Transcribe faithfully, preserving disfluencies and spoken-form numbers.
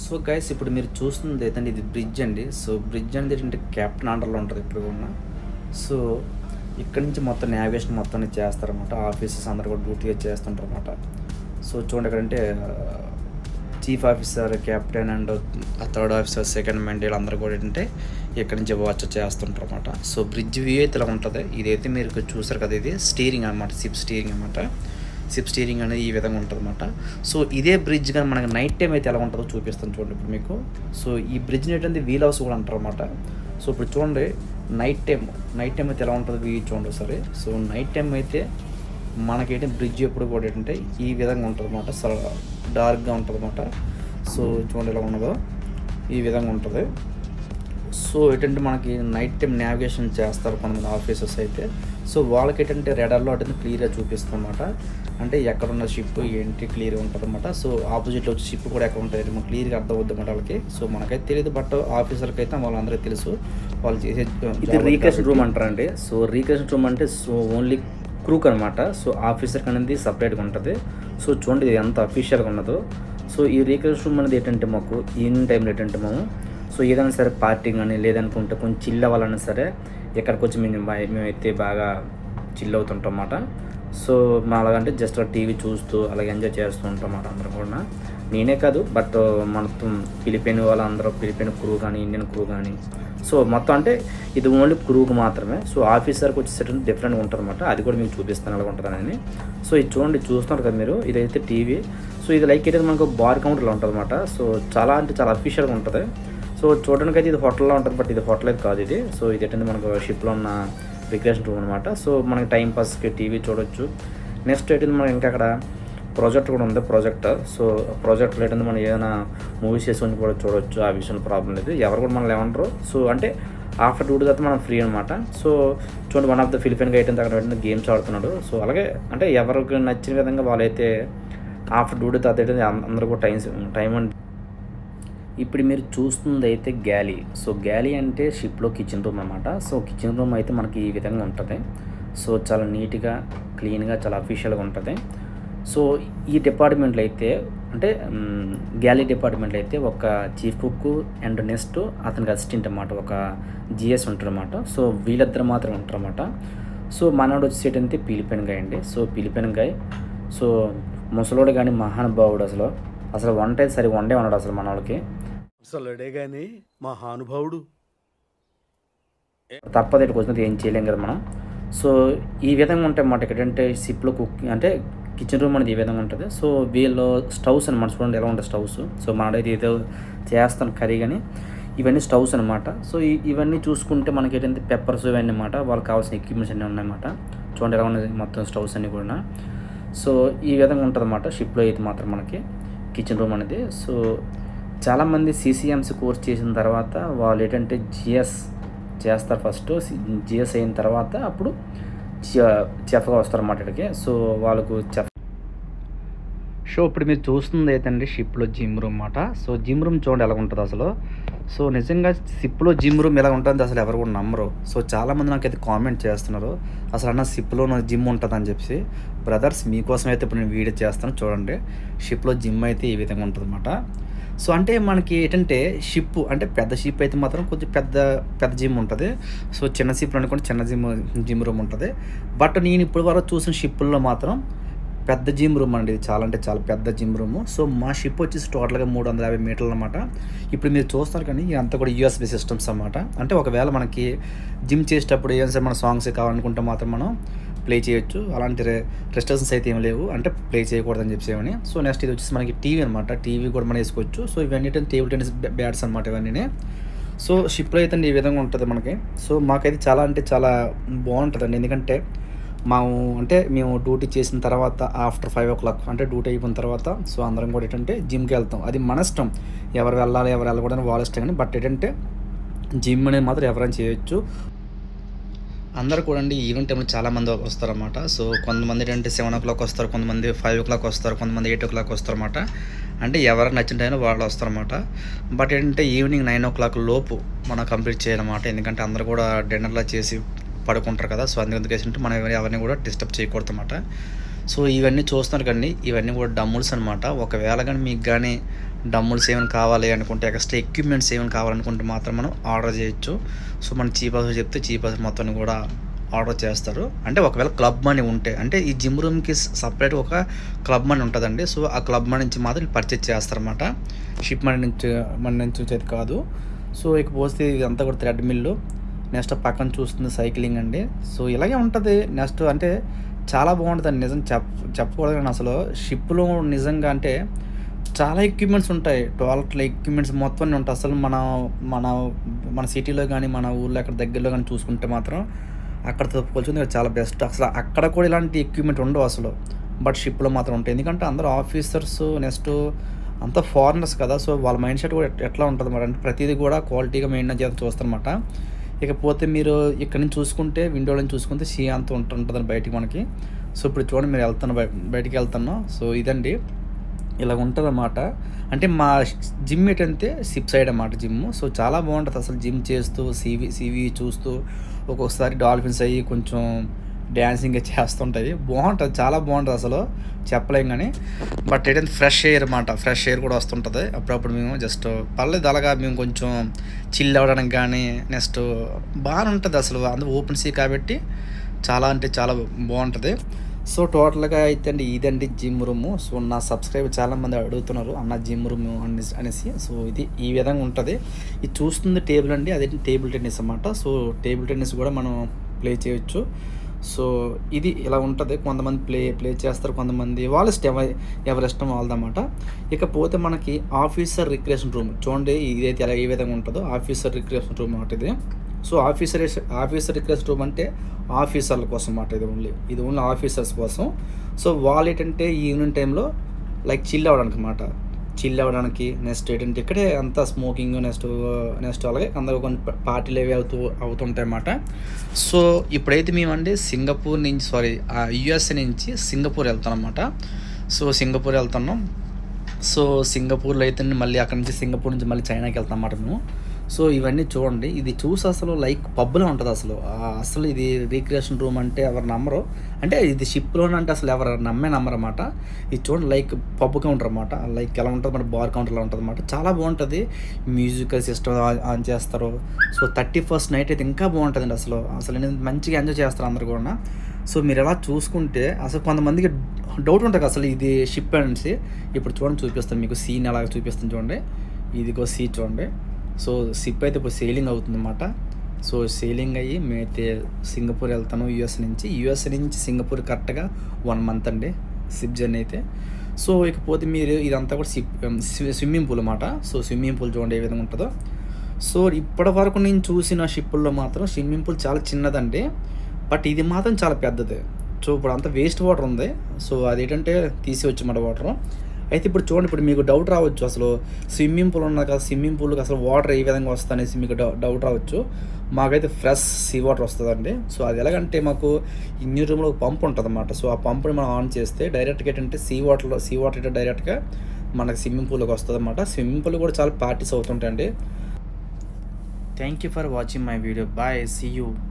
So guys ఇప్పుడు మీరు చూస్తుంది ఏంటంటే ఇది బ్రిడ్జ్ అండి. సో బ్రిడ్జ్ అనేది ఏంటంటే క్యాప్టెన్ అండర్లో ఉంటుంది ఇప్పుడు ఉన్న. సో ఇక్కడ నుంచి మొత్తం నావిగేషన్ మొత్తం చేస్తారన్నమాట. ఆఫీసర్స్ అందరు కూడా డ్యూటీగా చేస్తుంటారు అనమాట. సో చూడండి ఎక్కడంటే chief officer, captain and third officer, second mate వీళ్ళందరూ కూడా ఏంటంటే ఇక్కడ నుంచి వాచ్ చేస్తుంటారు అనమాట. సో బ్రిడ్జ్ వ్యూ అయితే ఇలా ఉంటుంది. ఇదైతే మీరు చూసారు కదా, ఇది స్టీరింగ్ అనమాట, షిప్ స్టీరింగ్ అనమాట. షిప్ స్టీరింగ్ అనేది ఈ విధంగా ఉంటుంది అనమాట. సో ఇదే బ్రిడ్జ్ కానీ మనకి నైట్ టైం అయితే ఎలా ఉంటుందో చూపిస్తాను చూడండి ఇప్పుడు మీకు. సో ఈ బ్రిడ్జ్ ఏంటంటే వీల్ హౌస్ కూడా అంటారు అనమాట. సో ఇప్పుడు చూడండి నైట్ టైం నైట్ టైం అయితే ఎలా ఉంటుందో వ్యూ చూడండి సరే. సో నైట్ టైం అయితే మనకైతే బ్రిడ్జ్ ఎప్పుడు కూడా ఏంటంటే ఈ విధంగా ఉంటుంది అనమాట. చాలా డార్క్గా ఉంటుంది అనమాట. సో చూడండి ఎలా ఉన్నదో ఈ విధంగా ఉంటుంది. సో ఏంటంటే మనకి నైట్ టైం నావిగేషన్ చేస్తారు కొంతమంది ఆఫీసర్స్ అయితే. సో వాళ్ళకి ఏంటంటే రెడార్లో అంటే క్లియర్గా చూపిస్తుంది అనమాట. అంటే ఎక్కడున్న షిప్ ఏంటి క్లియర్గా ఉంటుంది అనమాట. సో ఆపోజిట్లో వచ్చి షిప్ కూడా ఎక్కడ ఉంటుంది మనకు క్లియర్గా అర్థం అవుద్ది అనమాట వాళ్ళకి. సో మనకైతే తెలియదు, బట్ ఆఫీసర్కి అయితే వాళ్ళందరికీ తెలుసు వాళ్ళు చేసే. ఇది రీక్రియేషన్ రూమ్ అంటారండి. సో రీక్రియేషన్ రూమ్ అంటే సో ఓన్లీ క్రూక్ అనమాట. సో ఆఫీసర్కి అనేది సపరేట్గా ఉంటుంది. సో చూడండి ఇది ఎంత అఫీషియల్గా ఉన్నదో. సో ఈ రీక్రియేషన్ రూమ్ అనేది ఏంటంటే మాకు ఈవినింగ్ టైంలో ఏంటంటే మేము సో ఏదైనా సరే పార్టీ కానీ లేదనుకుంటే కొంచెం చిల్ అవ్వాలన్నా సరే ఇక్కడికి వచ్చి మేము మేమైతే బాగా చిల్ అవుతుంటాం అన్నమాట. సో మా అలాగంటే జస్ట్ టీవీ చూస్తూ అలాగే ఎంజాయ్ చేస్తూ ఉంటాం అన్నమాట అందరం కూడా. నేనే కాదు, బట్ మొత్తం ఫిలిపిన్ వాళ్ళందరూ, ఫిలిపిన్ క్రూ కానీ ఇండియన్ క్రూ కానీ. సో మొత్తం అంటే ఇది ఓన్లీ క్రూకి మాత్రమే. సో ఆఫీసర్కి వచ్చేసరికి డిఫరెంట్గా ఉంటుంది అనమాట. అది కూడా మీకు చూపిస్తాను ఎలా ఉంటుందని. సో ఇది చూడండి, చూస్తున్నారు కదా మీరు, ఇదైతే టీవీ. సో ఇది లైక్ అయితే మనకు బార్ కౌంటర్లో ఉంటుంది అనమాట. సో చాలా అంటే చాలా అఫీషియల్గా ఉంటుంది. సో చూడడానికి అయితే ఇది హోటల్లో ఉంటుంది, బట్ ఇది హోటల్ అయితే కాదు ఇది. సో ఇది ఏంటంటే మనకు షిప్లో ఉన్న రిక్రియేషన్ రూమ్ అనమాట. సో మనకి టైంపాస్కి టీవీ చూడొచ్చు. నెక్స్ట్ ఏంటంటే మనకి ఇంకా అక్కడ ప్రాజెక్టర్ కూడా ఉంది, ప్రాజెక్టర్. సో ప్రాజెక్టర్ ఏంటంటే మనం ఏదైనా మూవీస్ చేసుకొని కూడా చూడొచ్చు. ఆ విషయంలో ప్రాబ్లం లేదు, ఎవరు కూడా మనల్ని ఏమంటారు. సో అంటే ఆఫ్టర్ డ్యూటీ తర్వాత మనం ఫ్రీ అనమాట. సో చూడండి one of the Philippine guy అక్కడ ఏంటంటే గేమ్స్ ఆడుతున్నాడు. సో అలాగే అంటే ఎవరికి నచ్చిన విధంగా వాళ్ళైతే ఆఫ్టర్ డ్యూటీ తర్వాత ఏంటంటే అందరూ కూడా టైం టైం అండ్ ఇప్పుడు మీరు చూస్తుంది అయితే గ్యాలీ. సో గ్యాలీ అంటే షిప్లో కిచెన్ రూమ్ అనమాట. సో కిచెన్ రూమ్ అయితే మనకి ఈ విధంగా ఉంటుంది. సో చాలా నీట్గా క్లీన్గా చాలా అఫీషియల్గా ఉంటుంది. సో ఈ డిపార్ట్మెంట్లో అయితే అంటే గ్యాలీ డిపార్ట్మెంట్లో అయితే ఒక చీఫ్ కుక్ అండ్ నెక్స్ట్ అతనికి అసిస్టెంట్ అన్నమాట, ఒక జిఎస్ ఉంటారు అన్నమాట. సో వీళ్ళిద్దరు మాత్రం ఉంటారు అన్నమాట. సో మనోడు వచ్చేటంటే ఫిలిపిన్ గాయ్ అండి. సో ఫిలిపిన్ గాయ్ సో ముసలోడు కానీ మహానుభావుడు. అసలు అసలు వంట అయితే సరి వండే ఉన్నాడు అసలు మన వాళ్ళకి. అసలుడే కానీ మహానుభావుడు తప్పదు, ఇక్కడికి వచ్చినది ఏం చేయలేం కదా మనం. సో ఈ విధంగా ఉంటాయి అన్నమాట. ఎక్కడంటే షిప్లో కుకింగ్ అంటే కిచెన్ రూమ్ అనేది ఈ విధంగా ఉంటుంది. సో వీళ్ళు స్టవ్స్ అనమాట. చూడండి ఎలా ఉంటాయి స్టవ్స్. సో మనడైతే ఏదో చేస్తాను కర్రీ కానీ ఇవన్నీ స్టవ్స్ అనమాట. సో ఇవన్నీ చూసుకుంటే మనకి ఏంటంటే పెప్పర్స్ ఇవన్నీ అన్నమాట. వాళ్ళకి కావాల్సిన ఎక్విప్మెంట్స్ అన్నీ ఉన్నాయన్నమాట. చూడండి ఎలా ఉన్నది మొత్తం స్టవ్స్ అన్నీ కూడా. సో ఈ విధంగా ఉంటుంది అన్నమాట షిప్లో అయితే మాత్రం మనకి కిచెన్ రూమ్ అనేది. సో చాలామంది సిసిఎంసి కోర్స్ చేసిన తర్వాత వాళ్ళు ఏంటంటే జిఎస్ చేస్తారు. ఫస్ట్ జిఎస్ అయిన తర్వాత అప్పుడు చెఫ్గా వస్తారన్నమాట ఇక్కడికి. సో వాళ్ళకు చెఫ్. సో ఇప్పుడు మీరు చూస్తుంది ఏంటంటే షిప్లో జిమ్ రూమ్ అన్నమాట. సో జిమ్ రూమ్ చూడండి ఎలా ఉంటుంది అసలు. సో నిజంగా షిప్లో జిమ్ రూమ్ ఎలా ఉంటుంది అసలు ఎవరు కూడా నమ్మరు. సో చాలామంది నాకైతే కామెంట్ చేస్తున్నారు అసలు అన్న షిప్లో జిమ్ ఉంటుంది అని చెప్పి. బ్రదర్స్ మీకోసం అయితే ఇప్పుడు నేను వీడియో చేస్తాను చూడండి. షిప్లో జిమ్ అయితే ఈ విధంగా ఉంటుంది అన్నమాట. సో అంటే మనకి ఏంటంటే షిప్ అంటే పెద్ద షిప్ అయితే మాత్రం కొంచెం పెద్ద పెద్ద జిమ్ ఉంటుంది. సో చిన్న షిప్లో అనుకోండి చిన్న జిమ్ జిమ్ రూమ్ ఉంటుంది. బట్ నేను ఇప్పుడు వరకు చూసిన షిప్పుల్లో మాత్రం పెద్ద జిమ్ రూమ్ అండి. ఇది చాలా అంటే చాలా పెద్ద జిమ్ రూమ్. సో మా షిప్ వచ్చేసి టోటల్గా మూడు వందల యాభై మీటర్లు అనమాట. ఇప్పుడు మీరు చూస్తారు కానీ ఇదంతా కూడా యూఎస్బీ సిస్టమ్స్ అన్నమాట. అంటే ఒకవేళ మనకి జిమ్ చేసేటప్పుడు ఏం సరే మన సాంగ్స్ కావాలనుకుంటే మాత్రం మనం ప్లే చేయొచ్చు. అలాంటి రెస్ట్రిక్షన్స్ అయితే ఏం లేవు, అంటే ప్లే చేయకూడదని చెప్పేమని. సో నెక్స్ట్ ఇది వచ్చేసి మనకి టీవీ అనమాట. టీవీ కూడా మనం వేసుకోవచ్చు. సో ఇవన్నీ టేబుల్ టెన్నిస్ బ్యాట్స్ అనమాట ఇవన్నీ. సో షిప్లో అయితే ఈ విధంగా ఉంటుంది మనకి. సో మాకైతే చాలా అంటే చాలా బాగుంటుందండి. ఎందుకంటే మేము అంటే మేము డ్యూటీ చేసిన తర్వాత ఆఫ్టర్ ఫైవ్ ఓ క్లాక్ అంటే డ్యూటీ అయిపోయిన తర్వాత సో అందరం కూడా ఏంటంటే జిమ్కి వెళ్తాం. అది మన ఇష్టం, ఎవరు వెళ్ళాలి ఎవరు వెళ్ళకూడదని వాళ్ళ ఇష్టం కానీ. బట్ ఏంటంటే జిమ్ అనేది మాత్రం ఎవరైనా చేయొచ్చు. అందరూ కూడా అండి ఈవెంట్ టైంలో చాలామంది వస్తారన్నమాట. సో కొంతమంది ఏంటంటే సెవెన్ ఓ క్లాక్ వస్తారు, కొంతమంది ఫైవ్ ఓ క్లాక్ వస్తారు, కొంతమంది ఎయిట్ ఓ క్లాక్ వస్తారన్నమాట. అంటే ఎవరికి నచ్చిన టైంలో వాళ్ళు వస్తారన్నమాట. బట్ ఏంటంటే ఈవినింగ్ నైన్ ఓ క్లాక్ లోపు మనం కంప్లీట్ చేయాలన్నమాట. ఎందుకంటే అందరూ కూడా డిన్నర్లా చేసి పడుకుంటారు కదా. సో అందుకే మనం ఎవరిని కూడా డిస్టర్బ్ చేయకూడదు అన్నమాట. సో ఇవన్నీ చూస్తున్నారు కండి, ఇవన్నీ కూడా డమ్ముల్స్ అనమాట. ఒకవేళ కానీ మీకు కానీ డమ్ముల్స్ ఏమైనా కావాలి అనుకుంటే, ఎక్స్ట్రా ఎక్విప్మెంట్స్ ఏమైనా కావాలనుకుంటే మాత్రం మనం ఆర్డర్ చేయొచ్చు. సో మన చీప్ హౌస్ చెప్తే చీప్ హౌస్ మొత్తాన్ని కూడా ఆర్డర్ చేస్తారు. అంటే ఒకవేళ క్లబ్ మనీ ఉంటే, అంటే ఈ జిమ్ రూమ్కి సపరేట్ ఒక క్లబ్ మనీ ఉంటుందండి. సో ఆ క్లబ్ మనీ నుంచి మాత్రం పర్చేజ్ చేస్తారన్నమాట, షిప్ మనీ నుంచి మనీ నుంచి వచ్చేది కాదు. సో ఇకపోతే ఇదంతా కూడా థ్రెడ్ మిల్లు. నెక్స్ట్ పక్కన చూస్తుంది సైక్లింగ్ అండి. సో ఇలాగే ఉంటుంది. నెక్స్ట్ అంటే చాలా బాగుంటుందండి, నిజం చెప్ చెప్పకూడదు కానీ అసలు షిప్లో నిజంగా అంటే చాలా ఎక్విప్మెంట్స్ ఉంటాయి. టోయిలెట్లో ఎక్విప్మెంట్స్ మొత్తం ఉంటాయి. అసలు మన మన మన సిటీలో కానీ మన ఊళ్ళో అక్కడ దగ్గరలో కానీ చూసుకుంటే మాత్రం అక్కడతో పోల్చుకుంటే చాలా బెస్ట్. అసలు అక్కడ కూడా ఇలాంటి ఎక్విప్మెంట్ ఉండవు అసలు, బట్ షిప్లో మాత్రం ఉంటాయి. ఎందుకంటే అందరూ ఆఫీసర్స్ నెక్స్ట్ అంతా ఫారినర్స్ కదా. సో వాళ్ళ మైండ్ సెట్ కూడా ఎట్లా ఉంటుంది మరి అంటే ప్రతిదీ కూడా క్వాలిటీగా మెయింటైన్ చేయాలని చూస్తారనమాట. ఇకపోతే మీరు ఇక్కడ నుంచి చూసుకుంటే, విండో నుంచి చూసుకుంటే సీ అంతా ఉంటుంటుంది బయటికి మనకి. సో ఇప్పుడు చూడండి, మీరు వెళ్తాను బయటికి వెళ్తున్నాం. సో ఇదండి, ఇలా ఉంటుంది అన్నమాట. అంటే మా జిమ్ ఏంటంటే సిప్ సైడ్ అన్నమాట జిమ్. సో చాలా బాగుంటుంది అసలు జిమ్ చేస్తూ సీవీ సీవీ చూస్తూ, ఒక్కొక్కసారి డాల్ఫిన్స్ అయ్యి కొంచెం డ్యాన్సింగ్ చేస్తుంటుంది. బాగుంటుంది, చాలా బాగుంటుంది అసలు చెప్పలేం కానీ. బట్ ఏంటంటే ఫ్రెష్ ఎయిర్ అన్నమాట, ఫ్రెష్ ఎయిర్ కూడా వస్తుంటుంది అప్పుడప్పుడు. మేము జస్ట్ పర్లేదు అలాగా మేము కొంచెం చిల్ అవ్వడానికి కానీ నెక్స్ట్ బాగానే ఉంటుంది అసలు. అందులో ఓపెన్ సీ కాబట్టి చాలా అంటే చాలా బాగుంటుంది. సో టోటల్గా అయితే అండి ఇదండి జిమ్ రూము. సో నా సబ్స్క్రైబర్ చాలామంది అడుగుతున్నారు అన్న జిమ్ రూమ్ అనేసి అనేసి సో ఇది ఈ విధంగా ఉంటుంది. ఇది చూస్తుంది టేబుల్ అండి, అదే టేబుల్ టెన్నిస్ అన్నమాట. సో టేబుల్ టెన్నిస్ కూడా మనం ప్లే చేయొచ్చు. సో ఇది ఇలా ఉంటుంది. కొంతమంది ప్లే ప్లే చేస్తారు, కొంతమంది వాళ్ళ ఇష్టం, ఎవరి ఇష్టం వాళ్ళదన్నమాట. ఇకపోతే మనకి ఆఫీసర్ రిక్రియేషన్ రూమ్ చూడండి, ఇదైతే ఎలా ఏ విధంగా ఉంటుందో ఆఫీసర్ రిక్రియేషన్ రూమ్ అన్నమాట ఇది. So officer officer recreation room అంటే ఆఫీసర్ల కోసం అన్నమాట. ఇది ఓన్లీ ఇది ఓన్లీ ఆఫీసర్స్ కోసం. సో వాళ్ళు ఏంటంటే ఈవినింగ్ టైంలో లైక్ చిల్ అవ్వడానికి అన్నమాట, చిల్ అవ్వడానికి. నెక్స్ట్ ఏంటంటే ఇక్కడే అంతా స్మోకింగ్ నెక్స్ట్ నెక్స్ట్ అలాగే అందరూ కొన్ని పార్టీలు అవి అవుతూ అవుతుంటాయి అన్నమాట. సో ఇప్పుడైతే మేమండి సింగపూర్ నుంచి సారీ యుఎస్ఏ నుంచి సింగపూర్ వెళ్తాం అన్నమాట. సో సింగపూర్ వెళ్తున్నాం. సో సింగపూర్లో అయితే మళ్ళీ అక్కడ నుంచి సింగపూర్ నుంచి మళ్ళీ చైనాకి వెళ్తాం అన్నమాట మేము. సో ఇవన్నీ చూడండి, ఇది చూసి అసలు లైక్ పబ్లో ఉంటుంది అసలు. అసలు ఇది రీక్రియేషన్ రూమ్ అంటే ఎవరు నమ్మరు, అంటే ఇది షిప్లోనే అంటే అసలు ఎవరు నమ్మే నమ్మరు అన్నమాట. ఇది చూడండి లైక్ పబ్ కౌంటర్ అన్నమాట, లైక్ ఎలా ఉంటుంది మన బార్ కౌంటర్లో ఉంటుంది అన్నమాట. చాలా బాగుంటుంది, మ్యూజికల్ సిస్టమ్ ఆన్ చేస్తారు. సో థర్టీ ఫస్ట్ నైట్ అయితే ఇంకా బాగుంటుందండి అసలు. అసలు మంచిగా ఎంజాయ్ చేస్తారు అందరు కూడా. సో మీరు ఎలా చూసుకుంటే అసలు కొంతమందికి డౌట్ ఉంటుంది అసలు ఇది షిప్ అనేసి. ఇప్పుడు చూడండి చూపిస్తాను మీకు, సీన్ అలాగ చూపిస్తాను చూడండి. ఇదిగో సీ చూడండి. సో సిప్ అయితే ఇప్పుడు సేలింగ్ అవుతుంది అన్నమాట. సో సేలింగ్ అయ్యి మేమైతే సింగపూర్ వెళ్తాను యూఎస్ నుంచి. యూఎస్ నుంచి సింగపూర్ కరెక్ట్గా వన్ మంత్ అండి సిప్ జర్నీ అయితే. సో ఇకపోతే మీరు ఇదంతా కూడా సిప్ స్విమ్మింగ్ పూల్ అన్నమాట. సో స్విమ్మింగ్ పూల్ చూడండి ఏ విధంగా ఉంటుందో. సో ఇప్పటి వరకు నేను చూసిన షిప్పుల్లో మాత్రం స్విమ్మింగ్ పూల్ చాలా చిన్నదండి, బట్ ఇది మాత్రం చాలా పెద్దది. సో ఇప్పుడు అంతా వేస్ట్ వాటర్ ఉంది. సో అదేంటంటే తీసివచ్చు మాట వాటర్. అయితే ఇప్పుడు చూడండి, ఇప్పుడు మీకు డౌట్ రావచ్చు అసలు స్విమ్మింగ్ పూల్ ఉన్నది కదా, స్విమ్మింగ్ పూల్కి అసలు వాటర్ ఏ విధంగా వస్తుంది అనేసి మీకు డౌట్ రావచ్చు. మాకైతే ఫ్రెష్ సీ వాటర్ వస్తుందండి. సో అది ఎలాగంటే మాకు ఇంజిన్ రూమ్లో ఒక పంప్ ఉంటుంది అన్నమాట. సో ఆ పంప్ని మనం ఆన్ చేస్తే డైరెక్ట్గా ఏంటంటే సీ వాటర్లో సీ వాటర్ అయితే డైరెక్ట్గా మనకి స్విమ్మింగ్ పూల్లోకి వస్తుంది అన్నమాట. స్విమ్మింగ్ పూల్ కూడా చాలా పార్టీస్ అవుతుంటాయండి. Thank you for watching my video. Bye, see you.